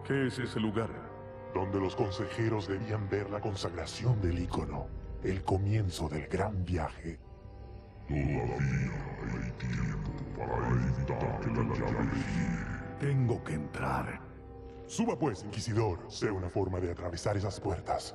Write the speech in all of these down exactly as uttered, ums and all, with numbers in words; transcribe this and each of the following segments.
¿Qué es ese lugar? Donde los consejeros debían ver la consagración del ícono, el comienzo del gran viaje. Todavía hay tiempo para evitar que la llave gire. Tengo que entrar. Suba pues, Inquisidor. Sé una forma de atravesar esas puertas.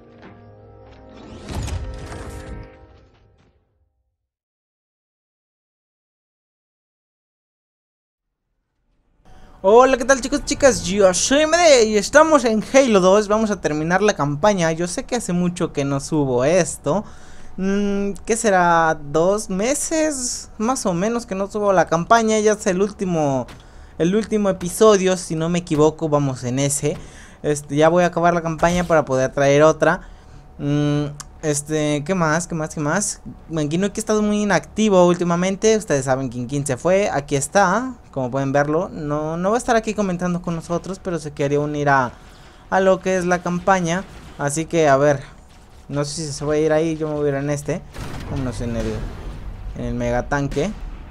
Hola, ¿qué tal, chicos, chicas? Yo soy M D y estamos en Halo dos. Vamos a terminar la campaña. Yo sé que hace mucho que no subo esto. Mm, ¿Qué será? ¿Dos meses? Más o menos que no subo la campaña. Ya es el último El último episodio, si no me equivoco. Vamos en ese. Este, ya voy a acabar la campaña para poder traer otra. Mm, Este, ¿qué más? ¿Qué más? ¿Qué más? Manguino que ha estado muy inactivo últimamente. Ustedes saben que King se fue. Aquí está, como pueden verlo. No, no va a estar aquí comentando con nosotros, pero se quería unir a, a lo que es la campaña. Así que, a ver, no sé si se va a ir ahí. Yo me voy a ir en este. Vámonos en el, en el megatanque.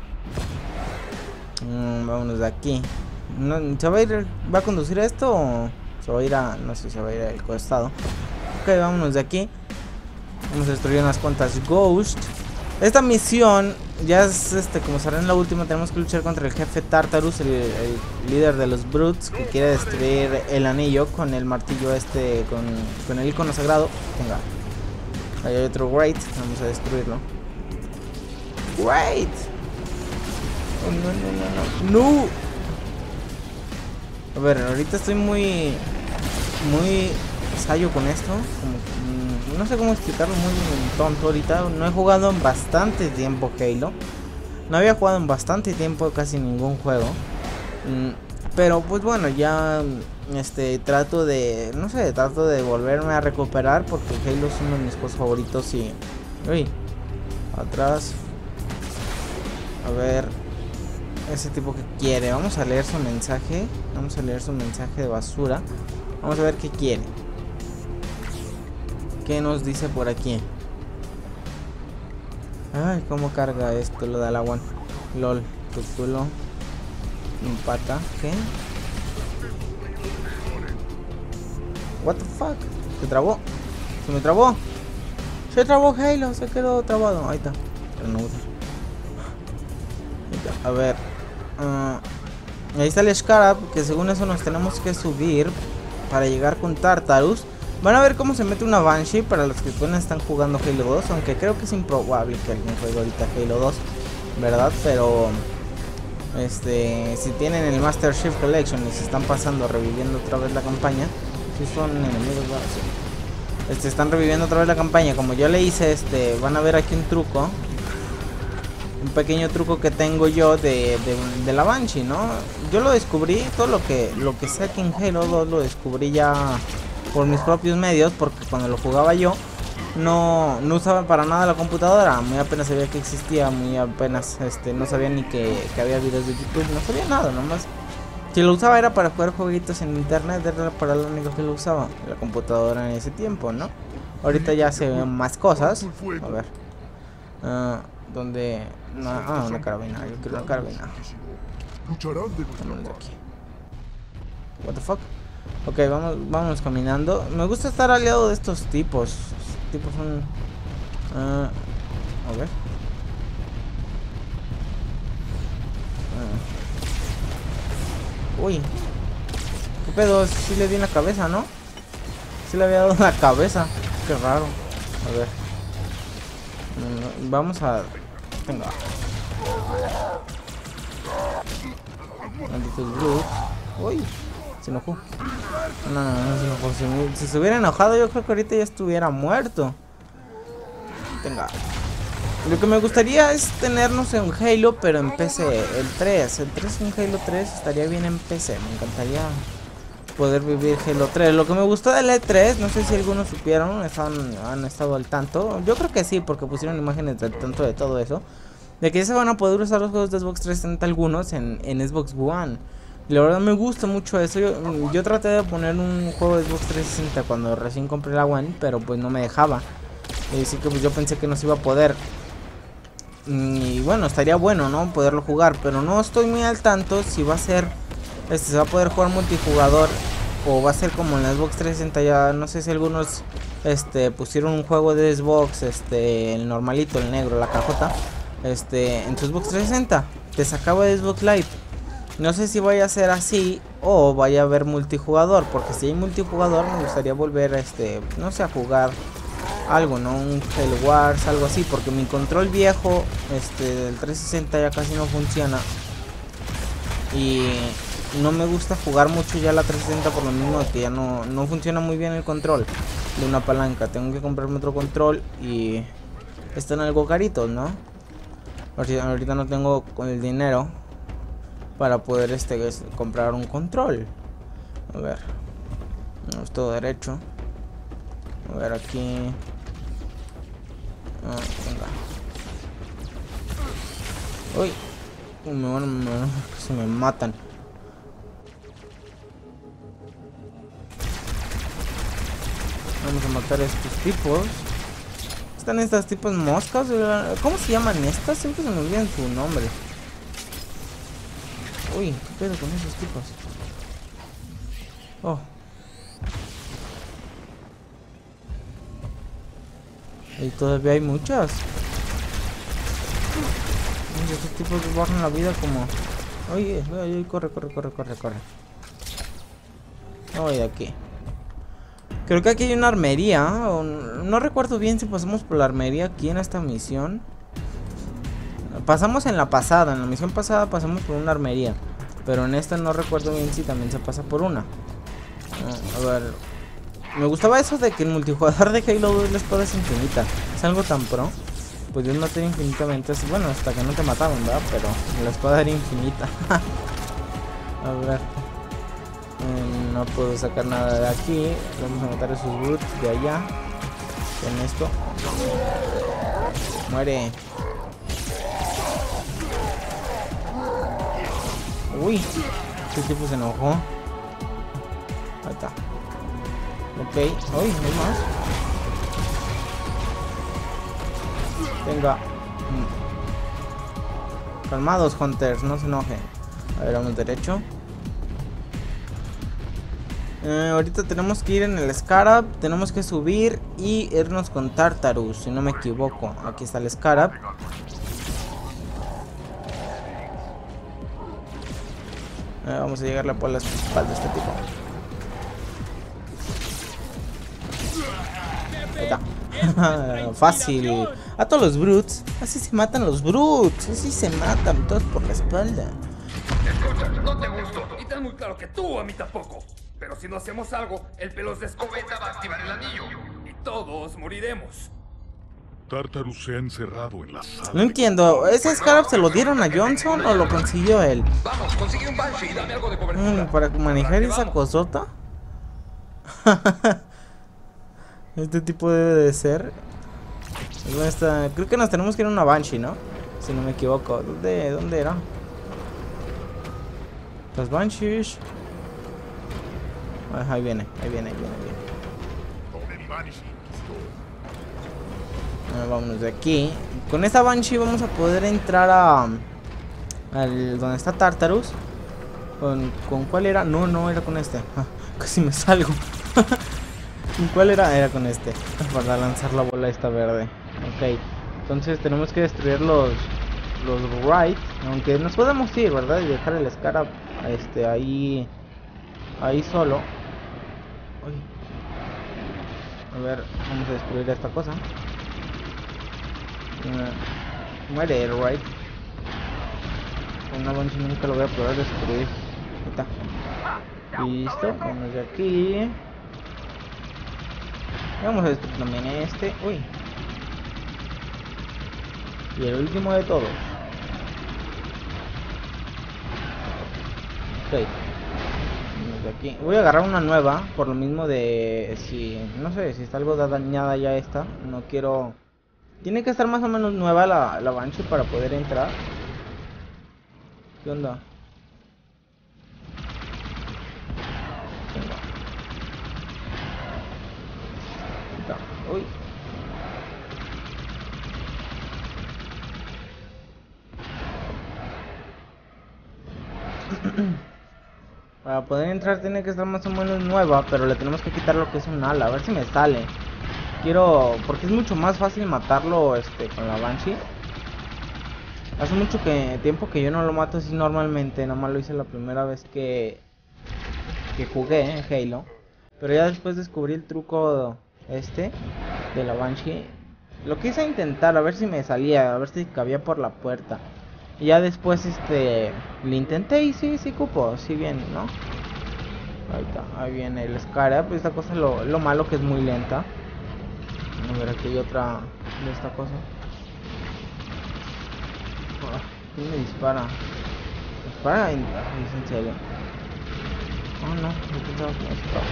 Mm, vámonos de aquí. No, ¿se va a ir? ¿Va a conducir esto o se va a ir a...? No sé si se va a ir al costado. Ok, vámonos de aquí. Vamos a destruir unas cuantas Ghost. Esta misión ya es, este, como será en la última, tenemos que luchar contra el jefe Tartarus, el, el líder de los Brutes, que quiere destruir el anillo con el martillo este, con, con el icono sagrado. Venga. Ahí hay otro Great, vamos a destruirlo. Great. Oh, no, no, no, no. No. A ver, ahorita estoy muy, muy sayo con esto. Como, no sé cómo explicarlo, muy tonto ahorita. No he jugado en bastante tiempo Halo. No había jugado en bastante tiempo casi ningún juego. Pero pues bueno, ya este trato de, no sé, trato de volverme a recuperar porque Halo es uno de mis juegos favoritos y... Uy, atrás. A ver, ese tipo que quiere. Vamos a leer su mensaje. Vamos a leer su mensaje de basura. Vamos a ver qué quiere. ¿Qué nos dice por aquí? Ay, cómo carga esto, lo de la one. Lol, tu culo. Empata, ¿qué? What the fuck? Se trabó. Se me trabó. Se trabó Halo, se quedó trabado. Ahí está. Reanuda. A ver. Uh, ahí está el Scarab, que según eso nos tenemos que subir para llegar con Tartarus. Van a ver cómo se mete una Banshee para los que apenas están jugando Halo dos. Aunque creo que es improbable que alguien juegue ahorita Halo dos, ¿verdad? Pero este, si tienen el Master Chief Collection y se están pasando reviviendo otra vez la campaña, si son enemigos, bueno, sí. Este, están reviviendo otra vez la campaña como yo le hice, este, van a ver aquí un truco. Un pequeño truco que tengo yo de, de, de la Banshee, ¿no? Yo lo descubrí, todo lo que, lo que sé aquí en Halo dos lo descubrí ya por mis propios medios, porque cuando lo jugaba yo no, no usaba para nada la computadora, muy apenas sabía que existía, muy apenas este, no sabía ni que, que había videos de YouTube, no sabía nada, nomás si lo usaba era para jugar jueguitos en internet, era para lo único que lo usaba, la computadora en ese tiempo, ¿no? Ahorita ya se ven más cosas, a ver, uh, donde, no, ah, una carabina, yo quiero una carabina, vámonos de aquí, what the fuck. Ok, vamos, vamos caminando. Me gusta estar aliado de estos tipos. Estos tipos son... Uh, a ver. Uh. Uy. ¿Qué pedo? Sí le di en la cabeza, ¿no? Sí le había dado en la cabeza. Qué raro. A ver. Vamos a... Venga. Malditos Brutes. Uy. Se enojó. No, no, no se enojó. Si, me, si se hubiera enojado, yo creo que ahorita ya estuviera muerto. Venga. Lo que me gustaría es tenernos en Halo, pero en P C. El tres. El tres en Halo tres estaría bien en P C. Me encantaría poder vivir Halo tres. Lo que me gustó del E tres, no sé si algunos supieron, están, han estado al tanto. Yo creo que sí, porque pusieron imágenes del tanto de todo eso. De que ya se van a poder usar los juegos de Xbox trescientos sesenta algunos en, en Xbox One. La verdad me gusta mucho eso. Yo, yo traté de poner un juego de Xbox trescientos sesenta cuando recién compré la One, pero pues no me dejaba. Así que pues yo pensé que no se iba a poder. Y bueno, estaría bueno, ¿no? Poderlo jugar, pero no estoy muy al tanto si va a ser... Este, se va a poder jugar multijugador o va a ser como en la Xbox trescientos sesenta. Ya no sé si algunos este pusieron un juego de Xbox, este el normalito, el negro, la cajota, este en tu Xbox trescientos sesenta te sacaba de Xbox Live. No sé si vaya a ser así o vaya a haber multijugador, porque si hay multijugador me gustaría volver a este, no sé, a jugar algo, ¿no? Un Halo Wars, algo así, porque mi control viejo este del trescientos sesenta ya casi no funciona. Y no me gusta jugar mucho ya la trescientos sesenta por lo mismo que ya no, no funciona muy bien el control de una palanca. Tengo que comprarme otro control y están algo caritos, ¿no? Ahorita, ahorita no tengo el dinero para poder este comprar un control. A ver, no es todo derecho. A ver aquí. Ah, venga. Uy, me van, me van, se me matan. Vamos a matar a estos tipos. Están estas tipos moscas. ¿Cómo se llaman estas? Siempre se me olvidan su nombre. Uy, ¿qué pedo con esos tipos? Oh. Y todavía hay muchas. Uy, esos tipos bajan la vida como... Oye, oye, corre, corre, corre, corre, corre. No voy de aquí. Creo que aquí hay una armería. No recuerdo bien si pasamos por la armería aquí en esta misión. Pasamos en la pasada, en la misión pasada pasamos por una armería. Pero en esta no recuerdo bien si también se pasa por una. A ver. Me gustaba eso de que el multijugador de Halo dos la espada es infinita. Es algo tan pro. Pues yo maté infinitamente. Bueno, hasta que no te mataban, ¿verdad? Pero la espada era infinita. A ver. Eh, no puedo sacar nada de aquí. Vamos a matar esos brutes de allá. Con esto. Muere. Uy, este tipo se enojó. Ahí está. Ok, uy, no hay más. Venga. Calmados, Hunters, no se enojen. A ver, vamos derecho. Eh, ahorita tenemos que ir en el Scarab. Tenemos que subir y irnos con Tartarus, si no me equivoco. Aquí está el Scarab. Eh, vamos a llegarle por la espalda a este tipo. Ahí está. Fácil. A todos los brutes. Así se matan los brutes. Así se matan todos por la espalda. Escucha, no te gusto. Y ten muy claro que tú a mí tampoco. Pero si no hacemos algo, el pelos de escobeta va a activar el anillo. Y todos moriremos. Tartarus se ha encerrado en la sala. No entiendo. ¿Ese Scarab se lo dieron a Johnson o lo consiguió él? Vamos, consigue un Banshee y dame algo de cobertura. Mm, para manejar esa cosota. Este tipo debe de ser. Está... Creo que nos tenemos que ir a una Banshee, ¿no? Si no me equivoco. ¿Dónde, dónde era? Las Banshees. Ah, ahí viene, ahí viene, ahí viene, ahí viene. Ah, vámonos de aquí. Con esta Banshee vamos a poder entrar a... Al, donde está Tartarus. ¿Con, ¿Con cuál era? No, no, era con este. Ah, casi me salgo. ¿Con cuál era? Era con este. Para lanzar la bola esta verde. Ok. Entonces tenemos que destruir los... Los Wright. Aunque nos podemos ir, ¿verdad? Y dejar el Scarab este, ahí... Ahí solo. Uy. A ver, vamos a destruir esta cosa. Uh, muere el Wright. Con una Banshee nunca lo voy a poder destruir. Ahí está. Listo, vamos de aquí. Y vamos a destruir también este. Uy. Y el último de todos. Ok. Vamos de aquí. Voy a agarrar una nueva. Por lo mismo de... Si... No sé, si está algo dañada ya esta. No quiero... Tiene que estar más o menos nueva la, la Banshee para poder entrar. ¿Qué onda? Uy. Para poder entrar tiene que estar más o menos nueva, pero le tenemos que quitar lo que es un ala. A ver si me sale. Quiero... porque es mucho más fácil matarlo este con la Banshee. Hace mucho que tiempo que yo no lo mato así normalmente. Nada más lo hice la primera vez que... que jugué en Halo. Pero ya después descubrí el truco este de la Banshee. Lo quise intentar a ver si me salía, a ver si cabía por la puerta. Y ya después este lo intenté y sí, sí cupo, sí bien, ¿no? Ahí está, ahí viene el Scarab. Pues esta cosa lo, lo malo que es muy lenta. A ver, aquí hay otra de esta cosa. Ah, ¿quién me dispara? ¿Me dispara? ¿Es en serio? Oh no, yo pensaba que me disparaba.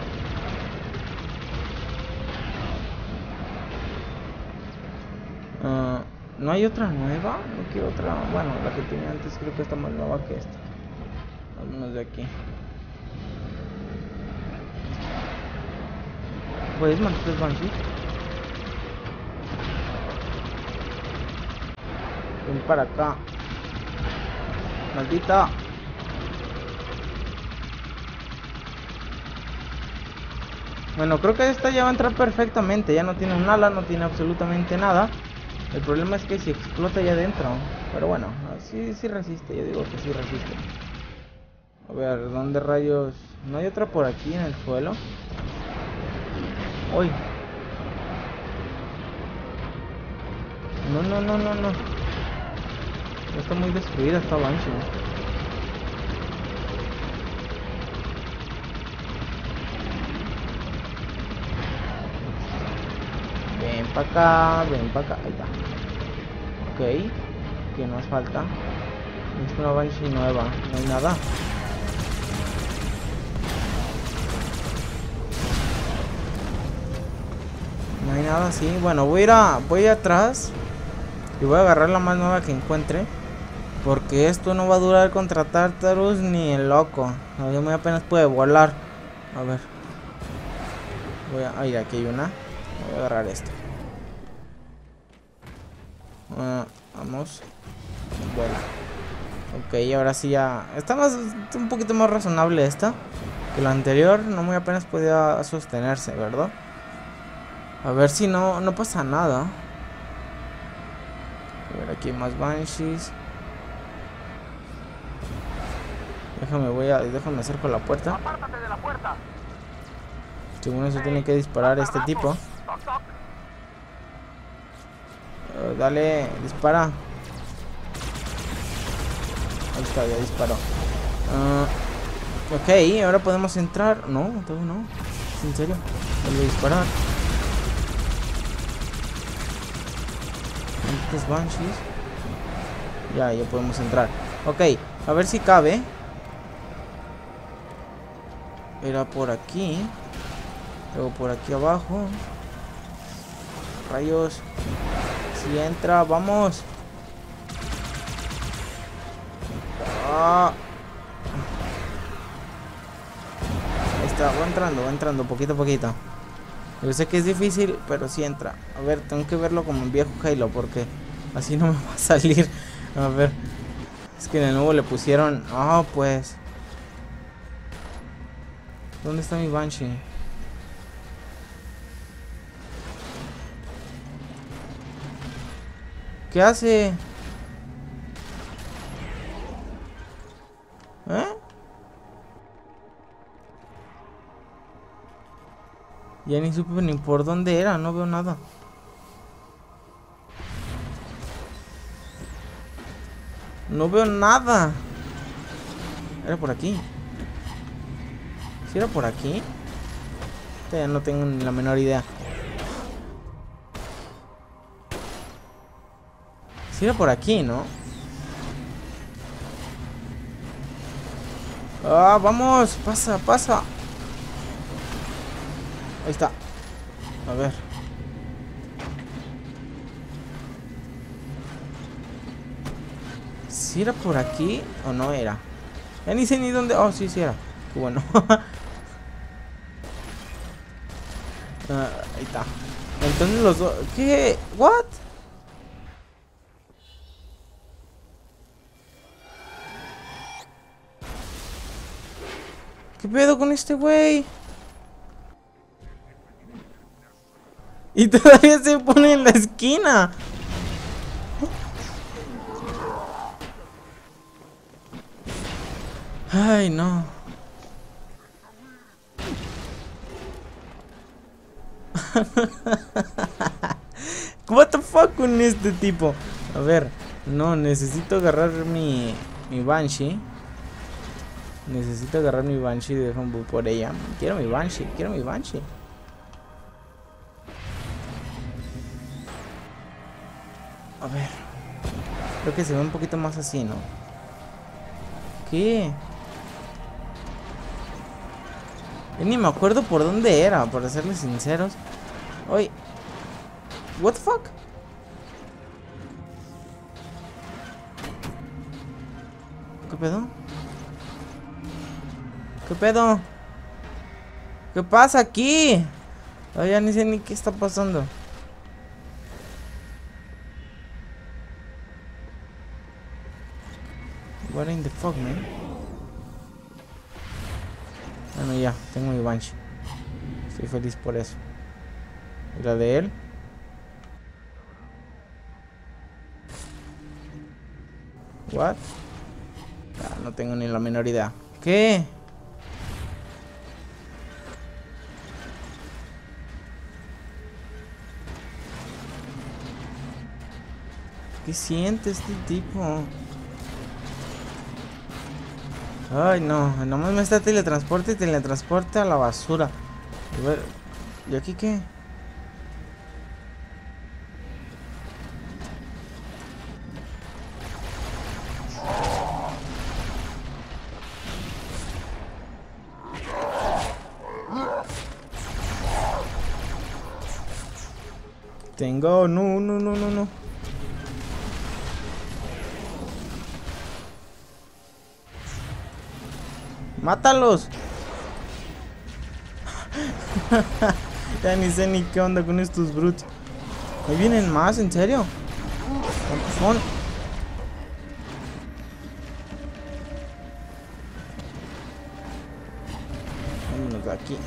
Uh, ¿No hay otra nueva? No quiero otra. Bueno, la que tenía antes creo que está más nueva que esta. Al menos de aquí. ¿Puedes mantener Banshee? Ven para acá. Maldita. Bueno, creo que esta ya va a entrar perfectamente. Ya no tiene un ala, no tiene absolutamente nada. El problema es que si explota ya adentro. Pero bueno, sí, sí resiste. Yo digo que sí resiste. A ver, ¿dónde rayos? ¿No hay otra por aquí en el suelo? ¡Uy! No, no, no, no, no. Está muy destruida esta Banshee. Ven para acá, ven para acá. Ahí está. Ok. ¿Qué nos falta? Es una Banshee nueva. No hay nada. No hay nada, sí. Bueno, voy a ir a, voy a ir atrás. Y voy a agarrar la más nueva que encuentre. Porque esto no va a durar contra Tartarus ni el loco. No, yo me apenas puede volar. A ver. Voy a... Ay, aquí hay una. Voy a agarrar esto. Uh, vamos. Vuela. Ok, ahora sí ya... Está más... Está un poquito más razonable esta que la anterior. No muy apenas podía sostenerse, ¿verdad? A ver si no... No pasa nada. A ver, aquí hay más Banshees. Déjame, voy a... Déjame acerco la puerta. Apártate de la puerta. Según eso tiene que disparar este tipo. Uh, dale, dispara. Ahí está, ya disparó. Uh, ok, ahora podemos entrar. No, todavía no. En serio, vuelve a disparar. Estos Banshees. Ya, ya podemos entrar. Ok, a ver si cabe. Era por aquí. Luego por aquí abajo. Rayos. Si entra, vamos. Ah. Ahí está, va entrando, va entrando poquito a poquito. Yo sé que es difícil, pero sí entra. A ver, tengo que verlo como en viejo Halo, porque así no me va a salir. A ver. Es que en el nuevo le pusieron... Ah, oh, pues... ¿Dónde está mi Banshee? ¿Qué hace? ¿Eh? Ya ni supe ni por dónde era, no veo nada. No veo nada. Era por aquí. ¿Sí era por aquí? Ya no tengo ni la menor idea. Sí era por aquí, ¿no? Ah, vamos, pasa, pasa. Ahí está. A ver. ¿Sí era por aquí o no era? Ya ni sé ni dónde. Oh, sí, sí era. Qué bueno. Uh, ahí está. Entonces los dos... ¿Qué? ¿What? ¿Qué pedo con este güey? Y todavía se pone en la esquina. Ay, no. What the fuck con este tipo. A ver, no, necesito agarrar mi, mi Banshee. Necesito agarrar mi Banshee de Humble por ella. Quiero mi Banshee, quiero mi Banshee. A ver. Creo que se ve un poquito más así, ¿no? ¿Qué? Yo ni me acuerdo por dónde era, para serles sinceros. Oye. What the fuck? ¿Qué pedo? ¿Qué pedo? ¿Qué pasa aquí? Oh, ya ni sé ni qué está pasando. What in the fuck, man? Bueno, ya, tengo mi Banshee. Estoy feliz por eso. ¿Y la de él? What? Ah, no tengo ni la menor idea. ¿Qué? ¿Qué siente este tipo? Ay, no, nomás me está teletransporte y teletransporte a la basura. A ver, ¿y aquí qué? Tengo, no, no, no, no, no. ¡Mátalos! Ya ni sé ni qué onda con estos brutes. Ahí vienen más, ¿en serio? ¿Cuántos son? Vámonos de aquí.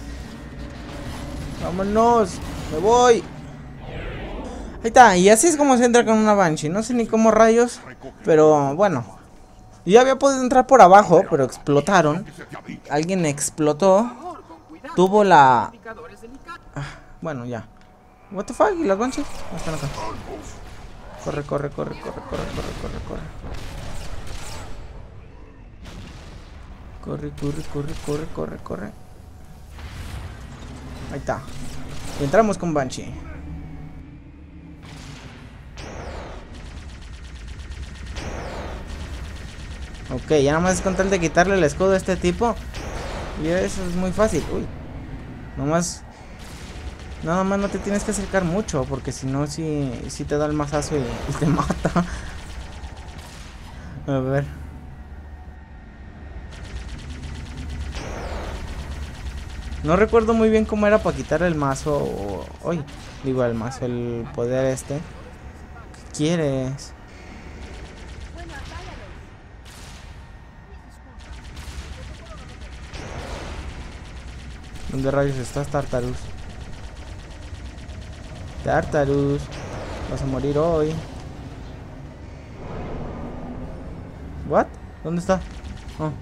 ¡Vámonos! ¡Me voy! Ahí está, y así es como se entra con una Banshee. No sé ni cómo rayos, pero bueno. Yo había podido entrar por abajo, pero explotaron. Alguien explotó. Tuvo la... Ah, bueno, ya. What the fuck, ¿y las Banshees? No están acá. Corre, corre, corre, corre, corre, corre, corre, corre. Corre, corre, corre, corre, corre, corre. Ahí está. Y entramos con Banshee. Ok, ya nada más es con tal de quitarle el escudo a este tipo. Y eso es muy fácil. Uy. Nomás. Nada más no te tienes que acercar mucho. Porque si no, sí, sí te da el mazazo y, y te mata. A ver. No recuerdo muy bien cómo era para quitar el mazo. O, uy, digo el mazo, el poder este. ¿Qué quieres? ¿Dónde rayos estás, Tartarus? Tartarus, vas a morir hoy. ¿What? ¿Dónde está? Oh.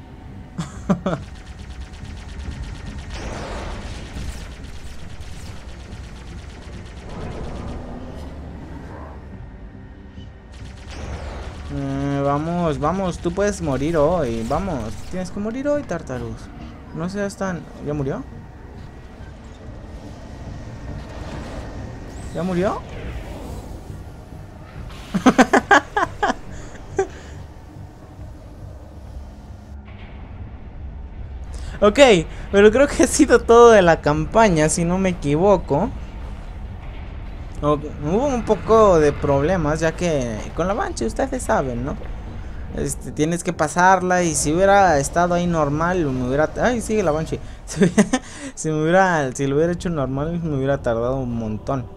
eh, vamos, vamos, tú puedes morir hoy. Vamos, tienes que morir hoy, Tartarus. No seas tan... ¿Ya murió? ¿Ya murió? Ok, pero creo que ha sido todo de la campaña, si no me equivoco. O, hubo un poco de problemas, ya que con la Banshee ustedes saben, ¿no? Este, tienes que pasarla y si hubiera estado ahí normal, me hubiera... Ay, sigue la Banshee. Si me hubiera... Si lo hubiera hecho normal, me hubiera tardado un montón.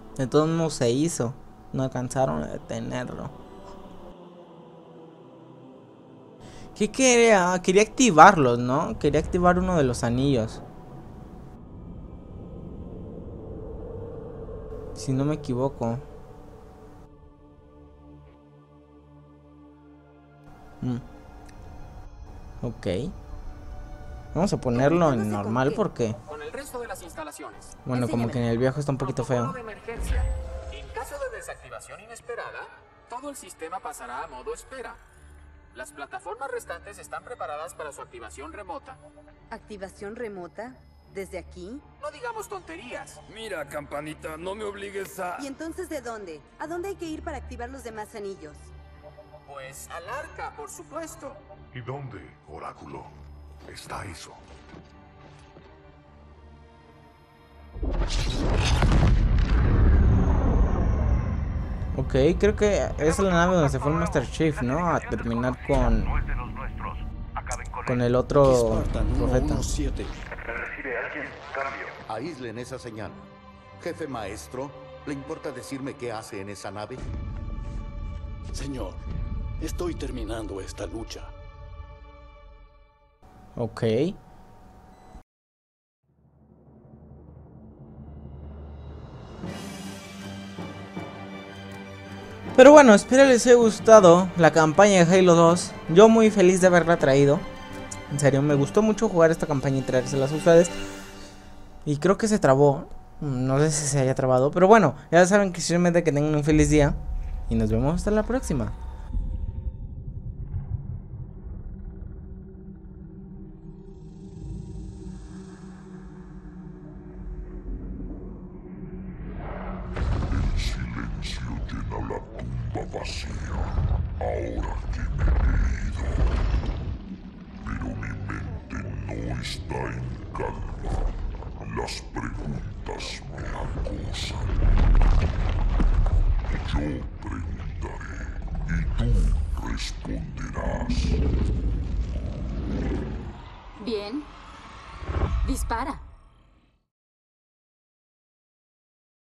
De todos modos se hizo. No alcanzaron a detenerlo. ¿Qué quería? Quería activarlos, ¿no? Quería activar uno de los anillos. Si no me equivoco. Mm. Ok. Vamos a ponerlo en normal porque... Con el resto de las instalaciones. Bueno, como que en el viejo está un poquito feo. De emergencia. En caso de desactivación inesperada, todo el sistema pasará a modo espera. Las plataformas restantes están preparadas para su activación remota. ¿Activación remota? ¿Desde aquí? No digamos tonterías. Mira, campanita, no me obligues a... ¿Y entonces de dónde? ¿A dónde hay que ir para activar los demás anillos? Pues al arca, por supuesto. ¿Y dónde, oráculo, está eso? Ok, creo que es la nave donde se fue el Master Chief, ¿no? A terminar con... Con el otro profeta. ¿Recibe alguien? Cambio. Aíslen esa señal. Jefe maestro, ¿le importa decirme qué hace en esa nave? Señor, estoy terminando esta lucha. Ok. Pero bueno, espero les haya gustado la campaña de Halo dos. Yo muy feliz de haberla traído. En serio, me gustó mucho jugar esta campaña y traérselas a ustedes. Y creo que se trabó. No sé si se haya trabado. Pero bueno, ya saben que simplemente que tengan un feliz día. Y nos vemos hasta la próxima. El silencio llena la tumba vacía, ahora que me he ido. Pero mi mente no está en calma. Las preguntas me acosan. Yo preguntaré y tú responderás. Bien. Dispara.